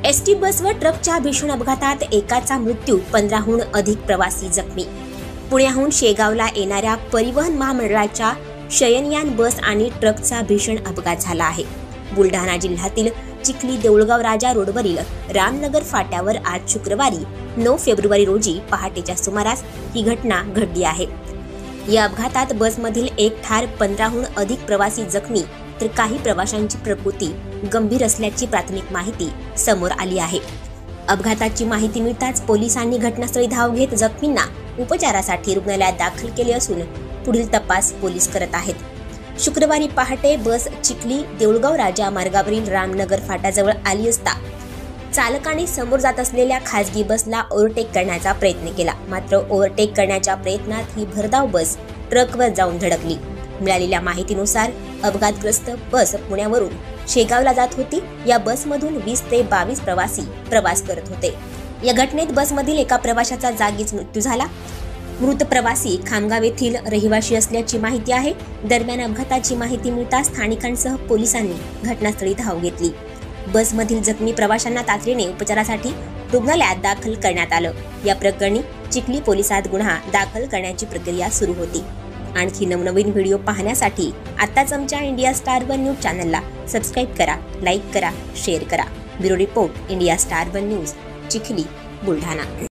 ST bus व ट्रकच्या भीषण अपघातात एकाचा मृत्यू, 15हून अधिक प्रवासी जखमी। पुण्याहून शेगावला येणाऱ्या परिवहन महामंडळाच्या शयनयान बस आणि ट्रकचा भीषण अपघात झाला आहे। बुलढाणा जिल्ह्यातील चिखली देऊळगाव राजा रोडवरील रामनगर फाट्यावर आज शुक्रवारी 9 फेब्रुवारी रोजी पहाटेच्या सुमारास ही घटना घडली आहे। या अपघातात बसमधील एक ठार, 15हून अधिक प्रवासी जखमी तर काही प्रवाशांची प्रकृती गंभीर असल्याची प्राथमिक माहिती समोर आली आहे। अपघाताची माहिती मिळताच पोलिसांनी घटनास्थळी धाव घेत जखमींना उपचारासाठी रुग्णालयात दाखल केले असून पुढील तपास पोलीस करत आहेत। शुक्रवारी पहाटे बस चिखली देऊळगाव राजा मार्गावरील रामनगर फाट्याजवळ आली असता चालकाने समोर जात असलेल्या खासगी बसला ओव्हरटेक करण्याचा प्रयत्न केला, मात्र ओव्हरटेक करण्याच्या प्रयत्नात ही भरधाव बस ट्रकवर जाऊन धडकली। मिळालेल्या माहितीनुसार अपघातग्रस्त बस पुण्यावरून शेगावला जात होती। या बसमधून 20 ते 22 प्रवासी प्रवास करत होते। या घटनेत बसमधील एका प्रवाशाचा जागीच मृत्यू झाला। मृत प्रवासी खामगाव येथील रहिवासी असल्याची माहिती आहे। दरम्यान अपघाताची माहिती मिळताच स्थानिकांसह पोलिसांनी घटनास्थळी धाव घेतली। बसमधील जखमी प्रवाशांना तातडीने उपचारासाठी रुग्णालयात दाखल करण्यात आलं। या प्रकरणी चिखली पोलिसात गुन्हा दाखल करण्याची प्रक्रिया सुरू होती। आणखी नवनवीन व्हिडिओ पाहण्यासाठी आताच आमच्या इंडिया स्टार 1 न्यूज चॅनलला सबस्क्राईब करा, लाईक करा, शेअर करा। Bureau report, India star 1 news, Chikhli, Buldhana.